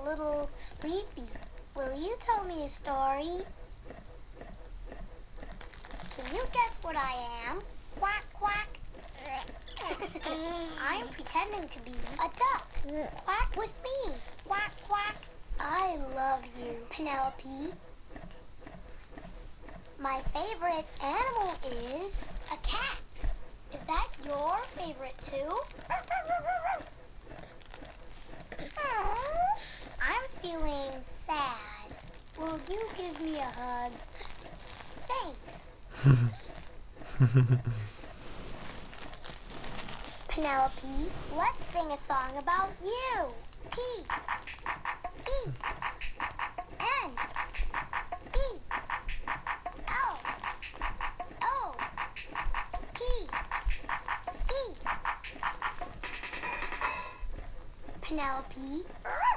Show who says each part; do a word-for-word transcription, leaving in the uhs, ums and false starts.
Speaker 1: little sleepy. Will you tell me a story? Can you guess what I am? Quack, quack. I'm pretending to be a duck. Quack with me. Quack, quack. I love you, Penelope. My favorite animal is a cat. Is that your favorite too? I'm feeling sad. Will you give me a hug? Thanks. Penelope, let's sing a song about you. P, E, N, E, L, O, P, E. Penelope.